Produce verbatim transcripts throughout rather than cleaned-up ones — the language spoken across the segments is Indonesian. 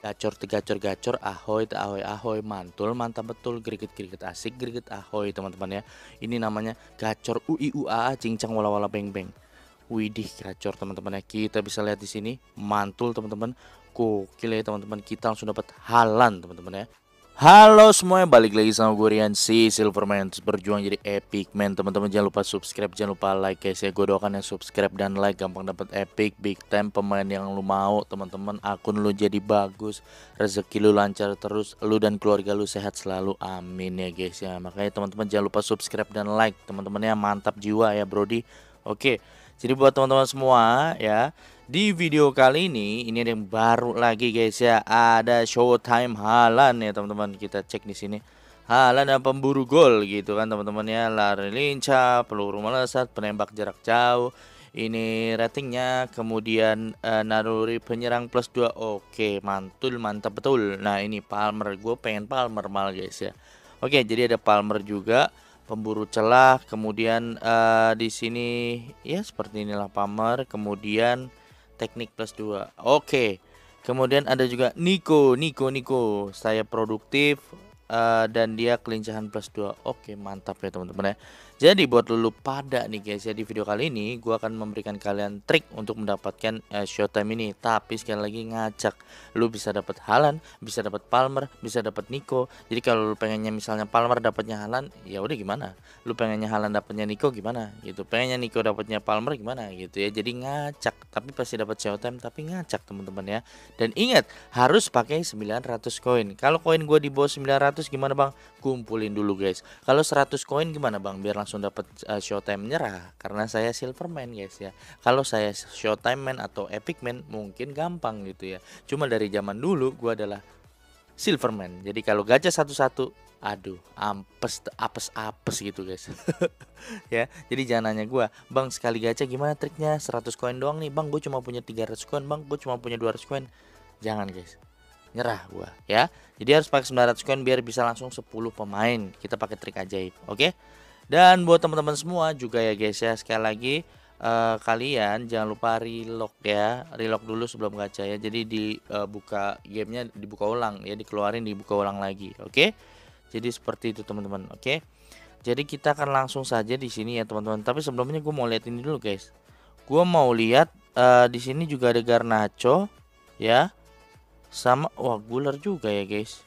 Gacor tegacor gacor, ahoy te ahoy ahoy, mantul mantap betul, greget-greget asik, greget ahoy teman-teman ya. Ini namanya gacor ui ua cincang wala wala beng beng. Widih gacor teman-teman ya. Kita bisa lihat di sini mantul teman-teman. Gokil ya teman-teman. Kita langsung dapat halan teman-teman ya. Halo semuanya, balik lagi sama gue Rian si Silverman, terus berjuang jadi epic man. Teman-teman jangan lupa subscribe, jangan lupa like guys ya. Gue doakan yang subscribe dan like gampang dapat epic big time pemain yang lu mau teman-teman. Akun lu jadi bagus, rezeki lu lancar terus, lu dan keluarga lu sehat selalu, amin ya guys ya. Makanya teman-teman jangan lupa subscribe dan like teman-teman ya, mantap jiwa ya Brody. Oke, jadi buat teman-teman semua ya, di video kali ini, ini ada yang baru lagi guys ya, ada Showtime Haaland ya teman-teman. Kita cek di sini. Haaland dan pemburu gol gitu kan teman-teman ya, lari lincah, peluru melesat, penembak jarak jauh. Ini ratingnya, kemudian uh, naluri penyerang plus dua. Oke, mantul, mantap betul. Nah, ini Palmer, gue pengen Palmer mal guys ya. Oke, jadi ada Palmer juga, pemburu celah, kemudian uh, di sini ya seperti inilah Palmer, kemudian teknik plus dua. Oke. Kemudian ada juga Nico, Nico, Nico. Saya produktif uh, dan dia kelincahan plus dua. Oke, mantap ya teman-teman ya. Jadi buat lulu pada nih guys ya, di video kali ini gua akan memberikan kalian trik untuk mendapatkan uh, Showtime ini. Tapi sekali lagi ngacak. Lu bisa dapat Haaland, bisa dapat Palmer, bisa dapat Nico. Jadi kalau lu pengennya misalnya Palmer dapatnya Haaland, ya udah gimana? Lu pengennya Haaland dapatnya Nico gimana gitu, pengennya Nico dapatnya Palmer gimana gitu ya. Jadi ngacak, tapi pasti dapat Showtime tapi ngacak teman-teman ya. Dan ingat harus pakai sembilan ratus koin. Kalau koin gue di bawah sembilan ratus gimana bang? Kumpulin dulu guys. Kalau seratus koin gimana bang biar langsung dapat uh, Showtime? Nyerah, karena saya Silverman guys ya. Kalau saya Showtime man atau Epic man mungkin gampang gitu ya. Cuma dari zaman dulu gue adalah Silverman. Jadi kalau gacha satu-satu, aduh, ampes apes apes gitu guys. Ya, jadi jangan nanya gua, "Bang, sekali gacha gimana triknya? seratus koin doang nih, Bang. Gue cuma punya tiga ratus koin, Bang. Gue cuma punya dua ratus koin." Jangan, guys. Nyerah gua, ya. Jadi harus pakai sembilan ratus koin biar bisa langsung sepuluh pemain. Kita pakai trik ajaib, oke? Dan buat teman-teman semua juga ya, guys ya. Sekali lagi uh, kalian jangan lupa relock ya, relock dulu sebelum gacha ya. Jadi dibuka uh, gamenya, dibuka ulang ya, dikeluarin, dibuka ulang lagi, oke? Jadi seperti itu teman-teman, oke? Jadi kita akan langsung saja di sini ya teman-teman. Tapi sebelumnya gue mau lihat ini dulu guys. Gue mau lihat uh, di sini juga ada Garnacho ya, sama wah Guler juga ya guys.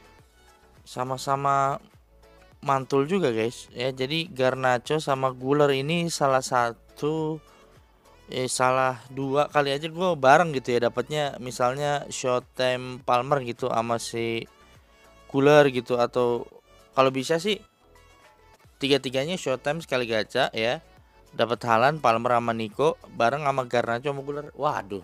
Sama-sama mantul juga guys ya. Jadi Garnacho sama Guler ini salah satu eh salah dua kali aja gue bareng gitu ya dapatnya, misalnya Showtime Palmer gitu sama si Guler gitu, atau kalau bisa sih tiga-tiganya Showtime sekali gacha ya. Dapat Haaland, Palmer sama Nico bareng sama Garnacho sama Guler. Waduh.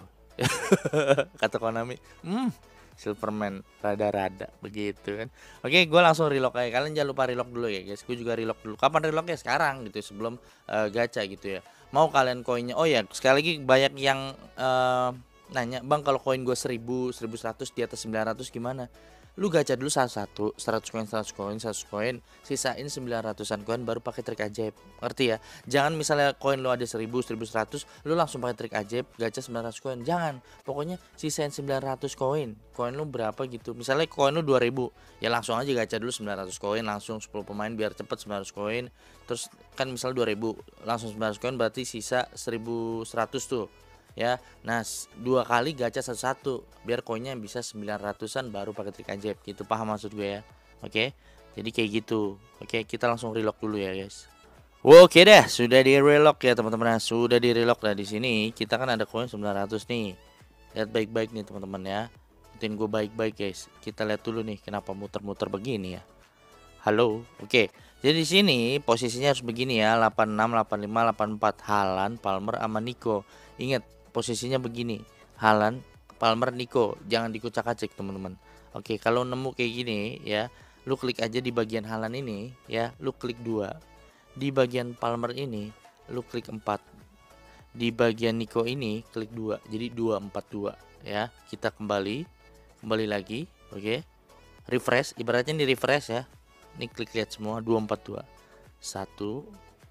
Kata Konami, "Hmm, Silverman rada-rada begitu kan." Oke, gue langsung relock aja. Kalian jangan lupa relock dulu ya, guys. Gue juga relock dulu. Kapan relocknya? Sekarang gitu, sebelum uh, gacha gitu ya. Mau kalian koinnya? Oh ya, sekali lagi banyak yang uh, nanya, "Bang, kalau koin gue seribu, seribu seratus di atas sembilan ratus gimana?" Lu gacha dulu satu-satu, seratus koin, seratus koin, seratus koin, sisain sembilan ratusan koin baru pakai trik ajaib. Ngerti ya? Jangan misalnya koin lu ada seribu, seribu seratus, lu langsung pakai trik ajaib gacha sembilan ratus koin. Jangan. Pokoknya sisain sembilan ratus koin. Koin lu berapa gitu. Misalnya koin lu dua ribu, ya langsung aja gacha dulu sembilan ratus koin, langsung sepuluh pemain biar cepet sembilan ratus koin. Terus kan misalnya dua ribu, langsung sembilan ratus koin berarti sisa seribu seratus tuh. Ya, nah dua kali gacha satu-satu biar koinnya bisa sembilan ratusan baru pakai trik ajaib gitu, paham maksud gue ya? Oke, jadi kayak gitu. Oke, kita langsung relock dulu ya guys. Oke deh, sudah di relock ya teman-teman. Sudah di relock. Nah di sini kita kan ada koin sembilan ratus nih. Lihat baik-baik nih teman-teman ya. Ikutin gue baik-baik guys. Kita lihat dulu nih kenapa muter-muter begini ya. Halo, oke. Jadi di sini posisinya harus begini ya, delapan enam, delapan lima, delapan empat, Haaland, Palmer sama Nico. Ingat posisinya begini, Haaland, Palmer, Nico. Jangan dikucak-acik teman-teman. Oke, kalau nemu kayak gini ya, lu klik aja di bagian Haaland ini ya, lu klik dua. Di bagian Palmer ini lu klik empat. Di bagian Nico ini klik dua. Jadi dua empat dua ya. Kita kembali, kembali lagi, oke. Refresh, ibaratnya di refresh ya. Ini klik lihat semua dua empat dua. satu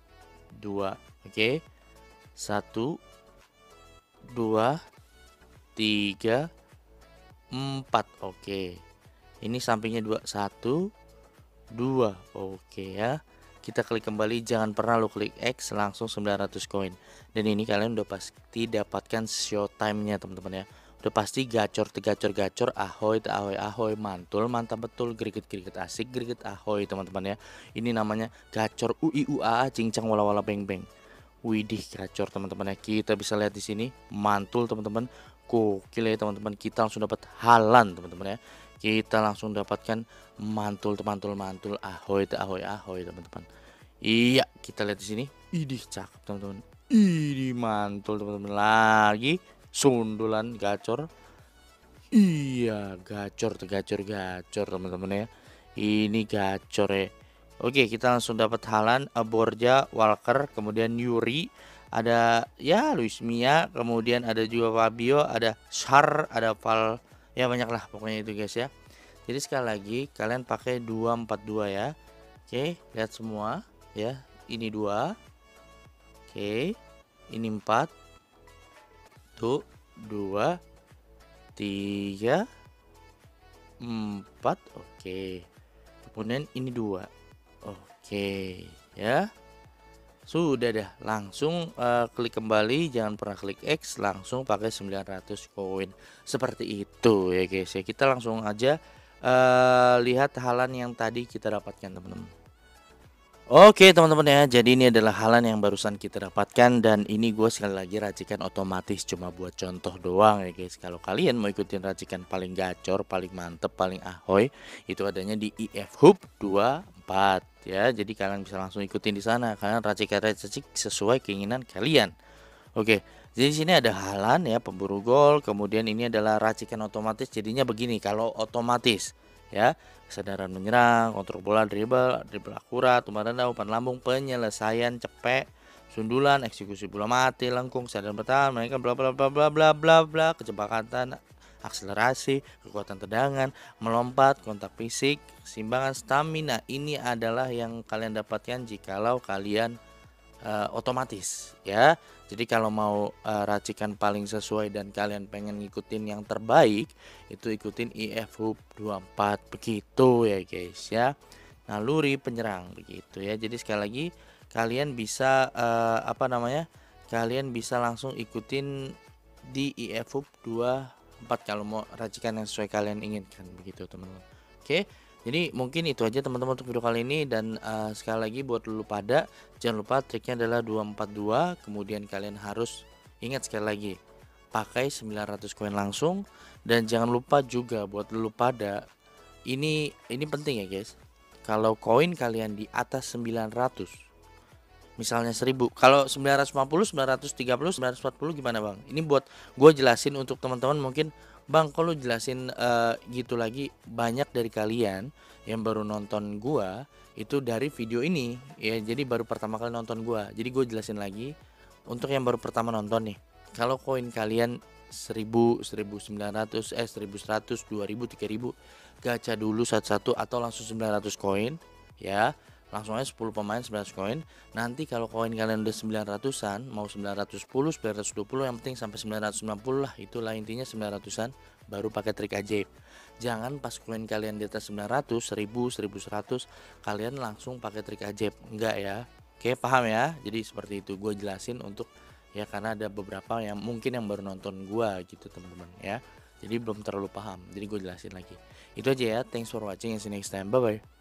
dua, oke. satu dua tiga empat. Oke. Ini sampingnya dua, satu, dua. Oke ya. Kita klik kembali, jangan pernah lo klik X, langsung sembilan ratus koin. Dan ini kalian udah pasti dapatkan showtime-nya teman-teman ya. Udah pasti gacor gacor gacor, ahoy ahoy ahoy, mantul mantap betul, greget greget asik, greget ahoy teman-teman ya. Ini namanya gacor U I U A A cincang wala wala beng beng. Widih gacor teman-teman ya. Kita bisa lihat di sini mantul teman-teman. Gokil ya teman-teman, kita langsung dapat halan teman-teman ya. Kita langsung dapatkan mantul mantul mantul, ahoy ahoy ahoy teman-teman. Iya, kita lihat di sini. Idih cakep teman-teman. Idih mantul teman-teman. Lagi sundulan gacor. Iya, gacor gacor gacor teman-teman ya. Ini gacor ya. Oke, kita langsung dapat Halan, Borja, Walker, kemudian Yuri, ada ya Luis Mia, kemudian ada juga Fabio, ada Shar, ada Val, ya banyak lah pokoknya itu guys ya. Jadi sekali lagi kalian pakai dua empat dua ya. Oke, lihat semua ya. Ini dua. Oke, ini empat. Tuh, dua, tiga, empat. Oke. Kemudian ini dua. Oke, ya. Sudah dah, langsung uh, klik kembali, jangan pernah klik X, langsung pakai sembilan ratus koin. Seperti itu ya guys ya. Kita langsung aja uh, lihat halan yang tadi kita dapatkan teman-teman. Oke teman-teman ya, jadi ini adalah halan yang barusan kita dapatkan, dan ini gue sekali lagi racikan otomatis cuma buat contoh doang ya guys. Kalau kalian mau ikutin racikan paling gacor, paling mantep, paling ahoy, itu adanya di I F Hub dua puluh empat ya. Jadi kalian bisa langsung ikutin di sana, kalian racikan racik sesuai keinginan kalian. Oke, jadi sini ada halan ya, pemburu gol, kemudian ini adalah racikan otomatis. Jadinya begini kalau otomatis ya, kesadaran menyerang, kontrol bola, dribble, dribble akurat, umpan rendah, umpan lambung, penyelesaian cepet, sundulan, eksekusi bola mati, lengkung, kesadaran bertahan, mereka bla bla bla bla bla bla bla, kecepatan, akselerasi, kekuatan tendangan, melompat, kontak fisik, keseimbangan, stamina. Ini adalah yang kalian dapatkan jikalau kalian uh, otomatis ya. Jadi kalau mau uh, racikan paling sesuai dan kalian pengen ngikutin yang terbaik, itu ikutin I F Hub dua puluh empat begitu ya guys ya. Naluri penyerang begitu ya. Jadi sekali lagi kalian bisa uh, apa namanya? Kalian bisa langsung ikutin di I F Hub dua puluh empat kalau mau racikan yang sesuai kalian inginkan begitu teman-teman. Oke. Jadi mungkin itu aja teman-teman untuk video kali ini, dan uh, sekali lagi buat lu pada jangan lupa triknya adalah dua empat dua, kemudian kalian harus ingat sekali lagi pakai sembilan ratus koin langsung, dan jangan lupa juga buat lu pada ini ini penting ya guys. Kalau koin kalian di atas sembilan ratus, misalnya seribu, kalau sembilan ratus lima puluh, sembilan ratus tiga puluh, sembilan ratus empat puluh gimana bang? Ini buat gue jelasin untuk teman-teman mungkin. Bang, kalau jelasin uh, gitu lagi, banyak dari kalian yang baru nonton gua itu dari video ini ya, jadi baru pertama kali nonton gua. Jadi gue jelasin lagi untuk yang baru pertama nonton nih. Kalau koin kalian seribu, seribu sembilan ratus, eh seribu seratus, dua ribu, tiga ribu, gacha dulu satu-satu atau langsung sembilan ratus koin ya. Langsung aja sepuluh pemain sembilan ratus koin. Nanti kalau koin kalian udah sembilan ratusan, mau sembilan ratus sepuluh, sembilan ratus dua puluh, yang penting sampai sembilan ratus sembilan puluh lah, itulah intinya sembilan ratusan, baru pakai trik ajaib. Jangan pas koin kalian di atas sembilan ratus, seribu, seribu seratus kalian langsung pakai trik ajaib. Enggak ya. Oke, paham ya? Jadi seperti itu gue jelasin untuk ya, karena ada beberapa yang mungkin yang baru nonton gue gitu teman-teman ya. Jadi belum terlalu paham. Jadi gue jelasin lagi. Itu aja ya. Thanks for watching. See you next time. Bye bye.